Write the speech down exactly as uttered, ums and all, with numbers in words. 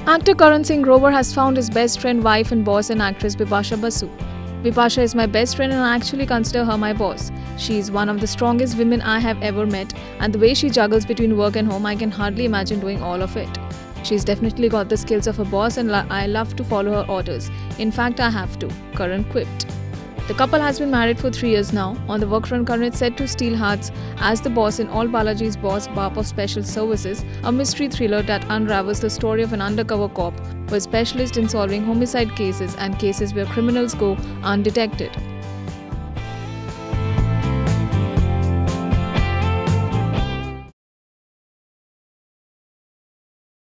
Actor Karan Singh Grover has found his best friend, wife and boss in actress Bipasha Basu. Bipasha is my best friend and I actually consider her my boss. She is one of the strongest women I have ever met, and the way she juggles between work and home, I can hardly imagine doing all of it. She's definitely got the skills of a boss and I love to follow her orders. In fact, I have to, Karan quipped. The couple has been married for three years now. On the work front, Karan is set to steal hearts as the boss in All Balaji's Boss, Bap of Special Services, a mystery thriller that unravels the story of an undercover cop who is specialist in solving homicide cases and cases where criminals go undetected.